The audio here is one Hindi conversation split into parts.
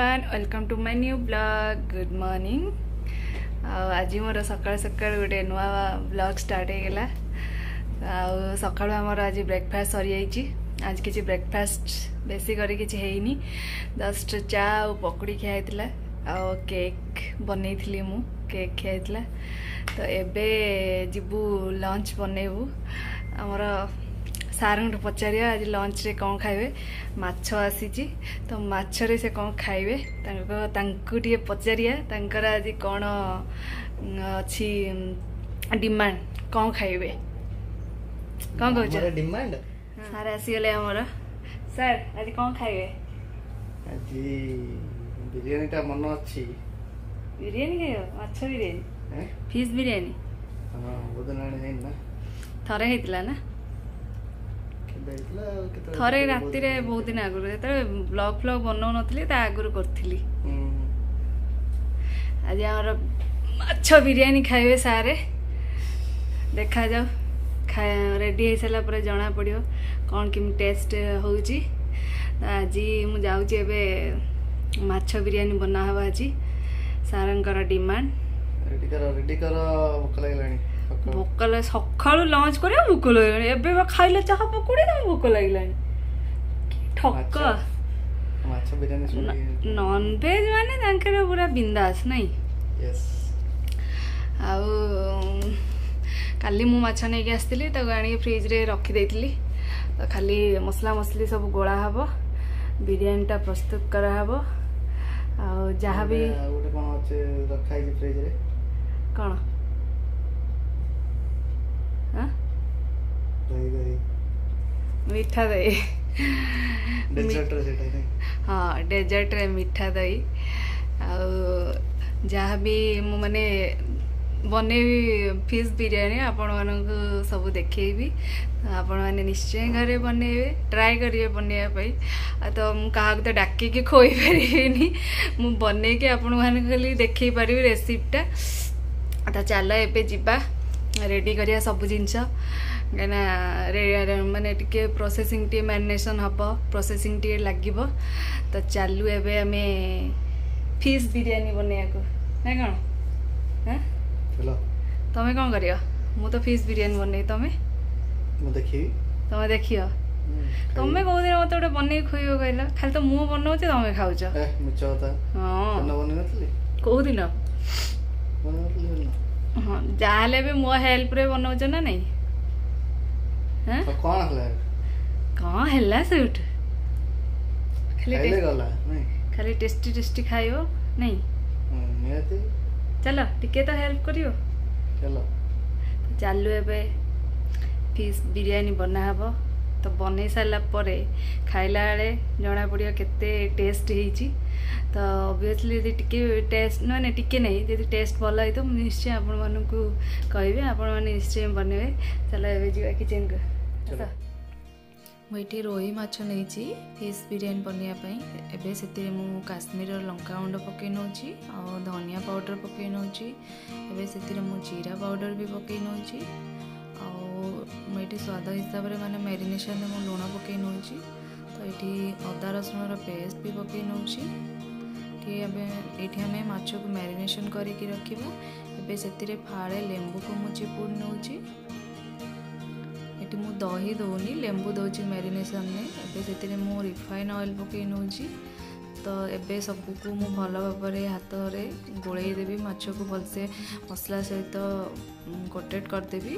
Everyone welcome to my new blog good morning. आज मोर सकाल सकाल गोटे नुआ ब्लॉग स्टार्ट हो गला। सका आमर आज ब्रेकफास्ट सरी जाइए। आज किसी ब्रेकफास्ट बेसी कर किसी जस्ट चा और पकड़ी खिया आ केक बनई मु केक खिया। तो एबे जीवु लंच बनैबू आमर सार पचार आज लंच रे कौन खाइबे माछ आसी तो माछरे से कौन खाइबे टे पचारिया आज कौन अच्छी डिमांड कौन खाइबे कौन कह डिमांड सार आसीगले आमर सार आज कौन खाइबे आज बिरयानी टा मन अच्छी बिरयानी खाइबो माछ बिरयानी फिश बिरयानी हां बोदन आनी ना थरे हेतला ना थरे राति रे बहुत दिन आगु ब्लॉग फ्लॉग बनौ नथली ता आगु करथली। आज हमर माछ बिरयानी खाइबे सारे देखा जाओ रेडी हो सारा पर जना पड़ियो कौन किम टेस्ट होउची। आज मु जाउची एबे माछ बिरयानी बना हवा आज सारंकर डिमांड रेडी कर भूख लागलानी भोक सका लंच कर भोक लगे खाइले चाह पकड़ी तुम भोक लगे ठक नॉन वेज माने पूरा बिंदास नहीं काली मु माछ नहीं आसती आनी फ्रिज रे रखी देती तो खाली मसला मसली सब गोला हब बिरयानी टा प्रस्तुत करा हब आ जहाँ भी कौन मीठा दही हाँ डेजर्ट रे मीठा दही जहाँ भी मु माने बनैबी फिश बिरयानी आपण मानक सब देखी आपण मैंने निश्चय घरे बनैबे ट्राए करिए बनैबा तो क्या तो डाकिकी खोई पारि मु बनैकी आपण मानक खाली देखई पारि रेसिपीटा। तो चल एबे जिबा रेडी करिया सब जिनस कहीं माने टिके प्रोसेसिंग टी मैरिनेशन हम प्रोसेसिंग टी लगे। तो चालू एबे आमे फिश बिरयानी बनैया ना कौन तमें कौन करियो मु तो फिश बिरयानी बनई तमें देखियो तमें कौ दिन मत गोटे बनई खुइब कहला खाली तो मु बनाऊे तमें खाऊच कौ दिन हाँ जहाँ भी मो हेल्प रे बनाऊच ना नहीं कौन है सूट खाली टेस्टी टेस्टी खाइबो नहीं चलो टिके तो हेल्प करियो चलो चालू एबे फिश बिरयानी बना हबो। तो बनै सारा परे खाइला बेले जना पड़ियो केते टेस्ट होईची। तो ऑब्वियसली यदि टिके टेस्ट माने टिके नहीं यदि टेस्ट भल है तो निश्चय आपण मानकु कहबे आपण माने निश्चय बनैबे। चलो एबे जीवा किचन को चलो मुझे रोही माछ नहीं फिश बिरयानी बनवाई एबे से मु काश्मीर लंका गुंड पकई नौची आ धनिया पाउडर पकई नौची एबे से मु जीरा पाउडर भी पकई नौची आठी स्वाद हिसाब से माने मैरिनेशन में लुण पकई नौची। तो ये अदा रसुण पेस्ट भी पकई नौची ये आम माछ को मैरिनेशन करके रखा एबे से फाड़े लेंबू को मु चिपुड़ नौची मु दही दौनी लेंबू दौची मैरिनेशन में एबे से मु रिफाइन ऑयल पकई नौची। तो एबे सबको मु भल भाव हाथ में गोलई देवी माछ को भलसे मसला सहित कोटेड करदेवी।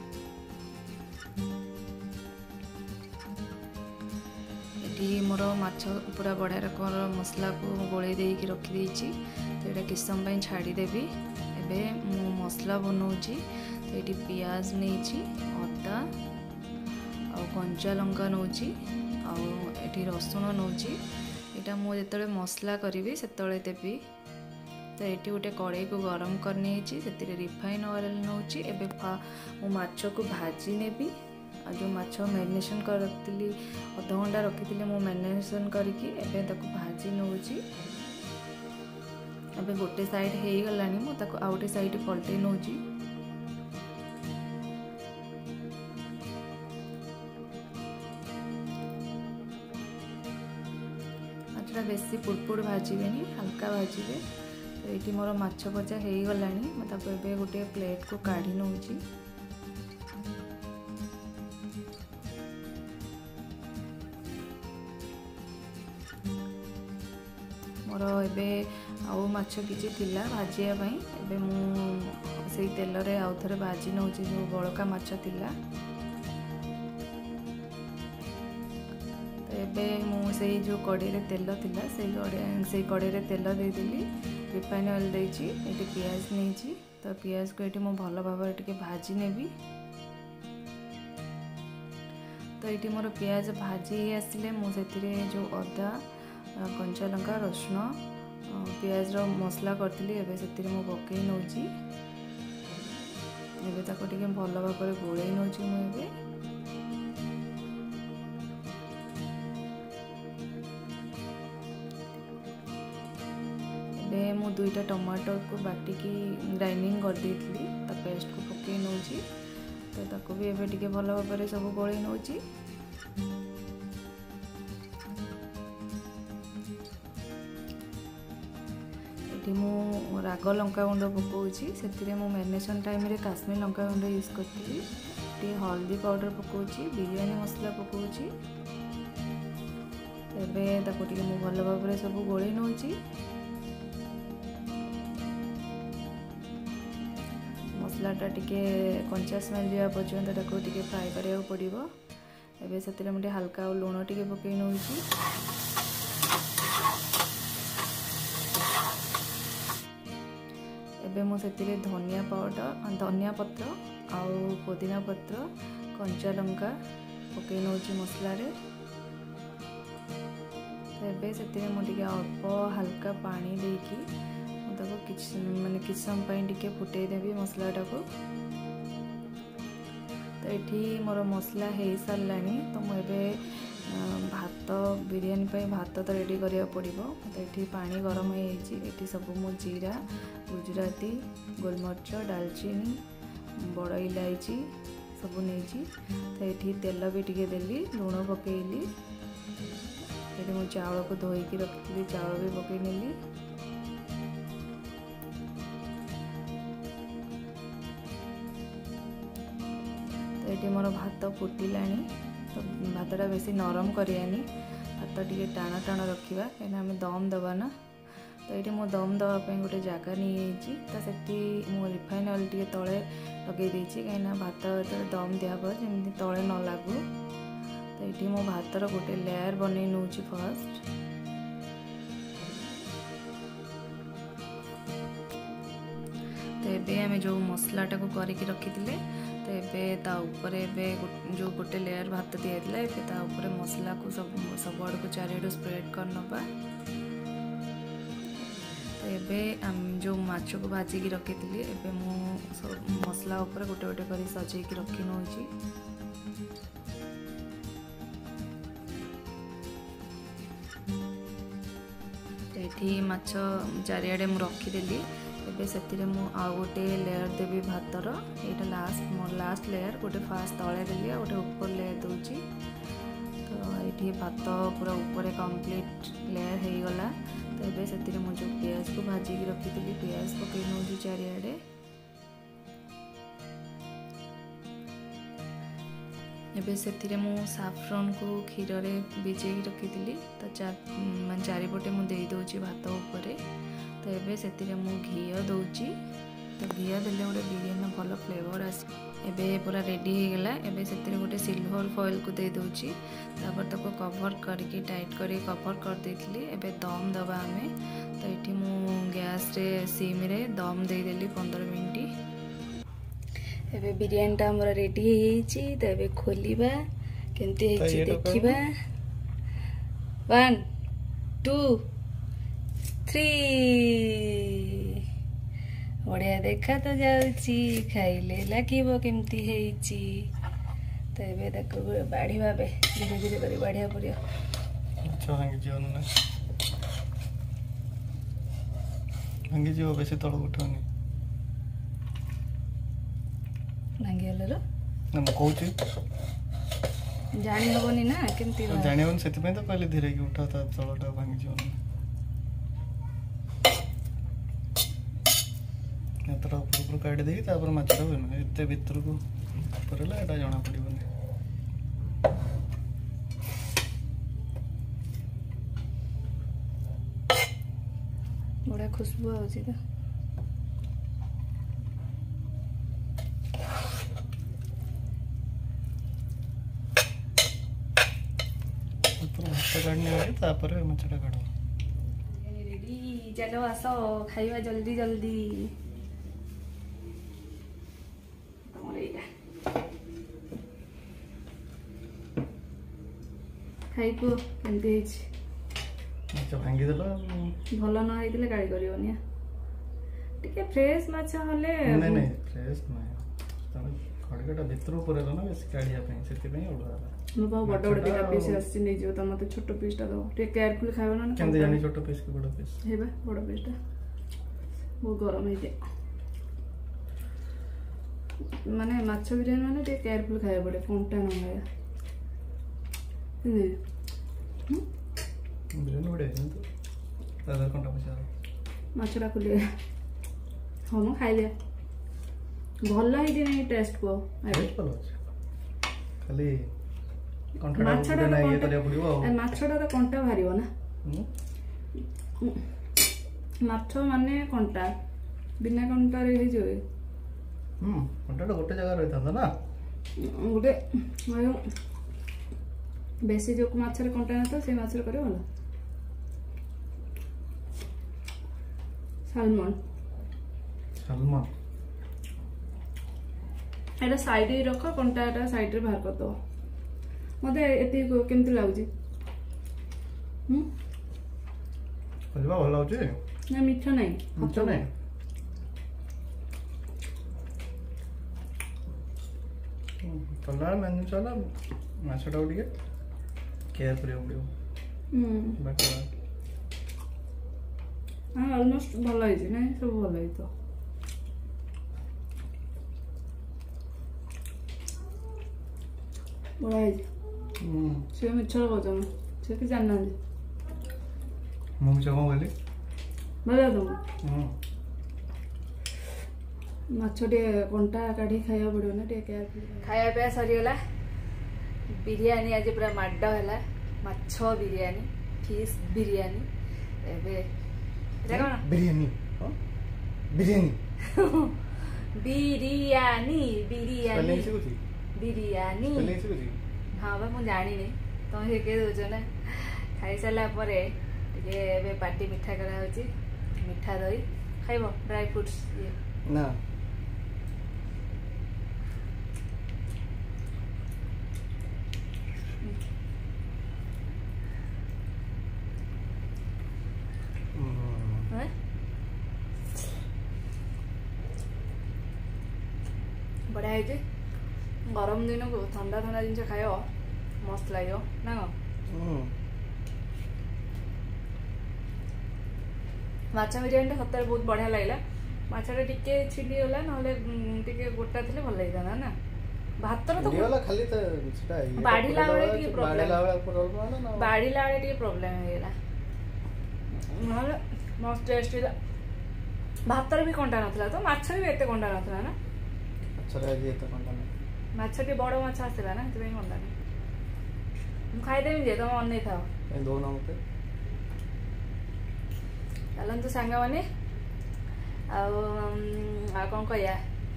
ये मोर माछ पूरा बढ़िया रकम मसला को गोलई देकी रखी तो ये किस समय छाड़देवी एबे मु मसला बनाऊँगी। तो ये पियाज नहीं अदा आ कंचा लंका नौची आठी रसुण नौची यहाँ मुझे जो मसला करी से देवी। तो ये गोटे कड़े को गरम करनी से रिफाइन ऑयल नौची एबे मो माछ को भाजी नेबी आ जो माछ मैरिनेशन कर रखी अध घंटा रखी मो मैरिनेशन करके एबे ताको भाजी नौची एबे गोटे साइड हो गलानी मो ताको आ गोटे साइड पलटे नौची। बेसी पुड़पुड़ भाजबेनी हल्का भाजबे। तो ये मोर माछ भजा हो गलानी मुझे गोटे प्लेट को काढ़ी नौची। मोर एबे आउ माछ किछि थिला भाजिया पई एबे मु सेई तेल रे आउ थरे भाजी नौची जो बळका माछ थिला। तो एबे मु सेई जो कड़ी रे तेल थिला सेई कड़ी रे तेल दे देली रिफाइन ऑयल देछि। एटी प्याज नेछि तो प्याज को एटी मु भलो भाबरे टिके भाजी नेबी। तो ये मोर प्याज भाजी आसिले मु सेतिरे जो अदा कंचा लंका रसुण प्याज रो मसला करथिली एबे सेतिरे मु पकई नौची। एबे ताको टिके भलो भाबरे गोळै नौची मु एबे मु दुईटा टमाटर को बाटिकी ग्राइंडिंग कर देथिली ता पेस्ट को पकई नौची। तो ताको भी एबे टिके भलो भाबरे सब गोळै नौची। मु राग लंका गुंड पकाउछि सेतिरे मु मैरिनेशन टाइम रे काश्मीर लंका गुंड यूज करथिली। टी हल्दी पाउडर पकाउछि बिरयानी मसला पकाउछि। एबे ताको टिके मु भलो भाबरे सब गोळै नौछि। मसलाटा टिके कंचा स्मेल दिया पर्यंत ताको टिके फ्राई करिया पड़िबो। एबे सेतिरे मु हल्का लूण टिके पकई नौछि। एबे मु सेतिरे धनिया पाउडर धनिया पत्र आउ पुदीना पत्र कंचा लंका पकई नौछि मसला रे। तो एबे सेतिरे मु टिके अल्प हल्का पानी देकी ताको किछ समय पई टिके फुटै देबी मसलाटा को। तो एठी मोर मसला हे सारलानी तो मु एबे भात बिरयानी पे भात तो रेडी करिया पड़िबो। तो एठी पानी गरम हो जाइछि एठी सब मु जीरा गुजराती गोलमरिच दालचीनी बड़ इलायची सब नेछि। तो एठी तेल भी टिके देली लूण पकेइली। एठी मु चावल को धोईकी रखिली चावल भी पकई नेली। तो एठी मोर भात फुटिलानी। तो भातटा बेसी नरम करियानी भात टिके टाण टाण रखिबा कहीं आम दम दबा ना। तो ये मो दम दवाई गोटे जगह नहीं तो सेठी मो रिफाइन ऑयल टिके तले लगे देछि कहीं भात जो दम दिहब जमी तले न लागू। तो ये मो भातर गोटे लेयर बन नौछि फर्स्ट। तो ये आम जो मसलाटा को करके रखी तो एबे ता ऊपर एबे जो गोटे लेयर भात दिया एबे ता ऊपर मसला को सब आड़ को चारिआडू स्प्रेड कर नबा। तो एबे जो माछ को भाजिकी रखी एबे मु मसला ऊपर गोटे गोटे कर सजेकी रखी नौछि। एठी माछ चारिआडे मु रखीदेली। एबे सेतिरे मु आ गोटे लेयर देबी भातर एटा लास्ट लेयर गोटे फास्ट तले देली गोटे ऊपर लेयर दूची। तो ये भात पूरा ऊपर कंप्लीट लेयर हो गला। तो एबे सेतिरे मु जो प्याज को भाजी रखी प्याज पकई नौछि चारिआडे। एबे सेतिरे मु साफ्रन को क्षीर रे भिजेई रखी तो चारिपटे मु दे दौची भात ऊपर। तो एबे सेतिरे मु घी दौची। तो घी देले गोटे बिरयानी भल फ्लेवर आस। एबे पूरा रेडी हो गला। एबे सेतिरे गोटे सिल्वर फॉइल को दे दौची तापर ताको कवर करके टाइट करके कवर कर देथिली। एबे दम दबा आमे। तो एठी मु गैस रे सिम रे दम दे देली 15 मिनिट। एबे बिरयानी टा हमर रेडी हेछि। तो एबे खोलिबा केमती हेछि देखिबा। 1 2 3 बढ़िया देखा तो जाउची खाइले लागिबो केमती हेछि। तो एबे ताको बाढ़ीबा बे धीरे धीरे करी बाढ़िया पड़ियो। अच्छा भांगी जीवन ना भांगी जीव बेसी तळ उठोनी भांगी हलो ना म कहूची जानी हबनी ना केमती जानिबन सेति पे तो कहले धीरे की उठा ता तळटा भांगी जीवन। ହାତଟା ଉପରୁ କାଢି ଦେଇକି ତାପରେ ମାଛଟା ହୁଏନି ଏତେ ଭିତରକୁ ପରେଲା ଏଟା ଜଣା ପଡ଼ିବନି। बड़ा खुशबू आउची तो भात काढ़ने तापर माछटा काढ़ रेडी। चलो आसो खाइबा जल्दी जल्दी। खाई पुओ केमती भांगी देल भल न होइतिले गाड़ी करिवनी टिके फ्रेश माछ हले नहीं नहीं फ्रेश नहीं खड़गटा भितर परेला ना बेसी काढ़िया पे सेति पे अलगा मो बाबू बड़ बड़ दिटा पीस आसी नै जो त मते छोटो पीसटा दो टिके केयरफुल खाइबो ना केंदे जानी छोटो पीस के बड़ पीस हेबा बड़ पीसटा वो गरम हेते माने माछ बिरयानी माने टिके केयरफुल खाइबो पड़े कोंटा न होया बिरयानी बड़े हैं तो दादा कंटा पछा माछटा खुले हम खाइ ले भल है कि नहीं टेस्ट को भल खाली माछटा ना ये तरिया पड़िबो माछटा तो कंटा भारिबो ना माछ माने कंटा बिना कंटा रे हे जोए कंटा गोटे जगह रहता ना गोटे बेसी जो माछरे कंटा ना तो से माछरे करे भलो सालमन सालमन एटा साइड रे रख कंटा एटा साइड रे बाहर कर दो मते एती केमती लागुची खलिबा भल लाउची ना मीठा नहीं मीठा नहीं कलर मेनू चला माछटा उडिके केयर करियो पड़ियो बाकी हाँ ऑलमोस्ट भल है जी नहीं सब भल है तो बड़ा है से मिठर बजन से कि जानना जी मु जगह बोली बड़ा दो माछ टे कंटा काढ़ी खाया पड़ो ना टे केयरफुल खाया पे सरीगला बिरयानी आज पूरा माड है माछ बिरयानी फिश बिरयानी एबे बिरयानी बिरयानी बिरयानी बिरयानी बिरयानी बिरयानी हाँ बा मुझे जानी नहीं तुम शिखे दौच ना खाई सारा पार्टी मिठा करा मिठा दही खाइब ड्राई फ्रुट्स ये ना बढ़िया है गरम दिन को ठंडा ठंडा जिन खाइ मस्त लगे ना माछ बिरयानी सतरे बहुत बढ़िया लगे माछटा टिके छिड़ीगला ना गोटा थे भल लगी ना भात तो खाली बाढ़ला बेले प्रोब्लेम होगा मस्त टेस्ट भात भी कंटा ना तो माछ भी एत कंटा ना ना माछ टे बड़ माछ आसला ना से कंटा नहीं खाईदेवी जे तुम अन था चलतु सांग मैंने कौन कह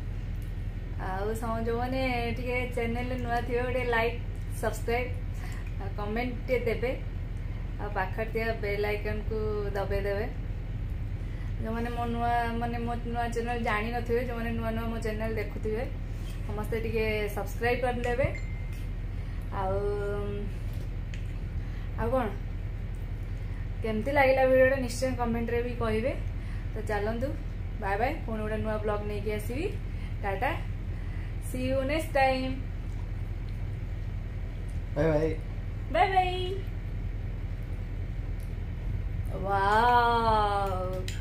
जो मैंने चैनल नुआ थी गोटे लाइक सब्सक्राइब कमेंट देवे पाखे बेल आइकन को दबे देवे जो मैंने मो नुआ माने मो नुआ चैनल जानी नथिबे जो मैंने नुआ नुआ मो चैनल देखुथिबे समस्ते टिके सब्सक्राइब कर देबे आ कौन केमती लगिला वीडियो निश्चय कमेंट रे भी कहिबे तो चलंतु बाय बाय पुणी गोटे नुआ ब्लॉग नहीं कि आसीबी टाटा see you next time bye bye bye bye wow